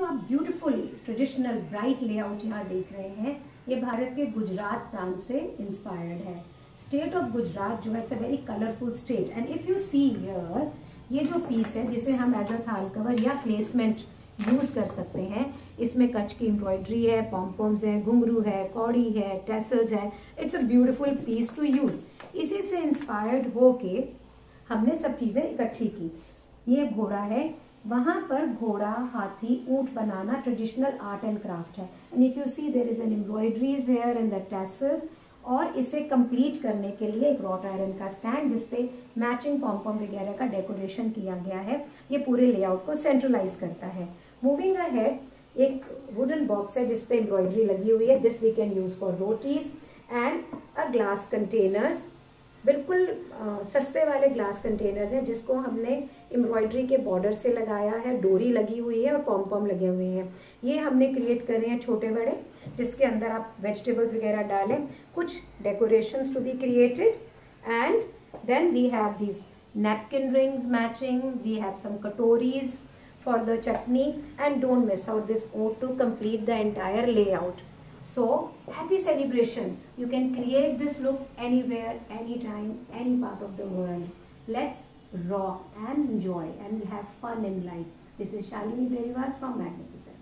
जो आप beautiful traditional bright layout यहाँ देख रहे हैं, ये भारत के गुजरात प्रांत से इंस्पायर्ड है। स्टेट ऑफ गुजरात जो है it's a very colourful state and if you see here, ये जो पीस है जिसे हम एज अ थाल कवर या प्लेसमेंट यूज कर सकते हैं, इसमें कच्छ की एम्ब्रॉयडरी है, पॉम्स है, घुंघरू है, कौड़ी है, टेसल्स है। It's a beautiful piece to use. इसी से इंस्पायर्ड होके हमने सब चीजें इकट्ठी की। ये घोड़ा है, वहां पर घोड़ा, हाथी, ऊंट बनाना ट्रेडिशनल आर्ट एंड क्राफ्ट है। And if you see there is an embroideries here and the tassels. और इसे कंप्लीट करने के लिए एक रॉट आयरन का स्टैंड जिसपे मैचिंग पॉम वगैरह का डेकोरेशन किया गया है, ये पूरे लेआउट को सेंट्रलाइज करता है। मूविंग अहेड, एक वुडन बॉक्स है जिसपे एम्ब्रॉयडरी लगी हुई है। This we can use for rotis and a glass containers. बिल्कुल सस्ते वाले ग्लास कंटेनर्स हैं जिसको हमने एम्ब्रॉयडरी के बॉर्डर से लगाया है, डोरी लगी हुई है और पॉम लगे हुए हैं। ये हमने क्रिएट करे हैं छोटे बड़े, जिसके अंदर आप वेजिटेबल्स वगैरह डालें। कुछ decorations to be created and then we have this napkin rings matching, we have some कटोरीज for the chutney, and don't miss out this oat to complete the entire layout. So happy celebration. You can create this look anywhere, anytime, any part of the world. Let's rock and enjoy and have fun in life. This is Shalini Beriwal from Magnificence.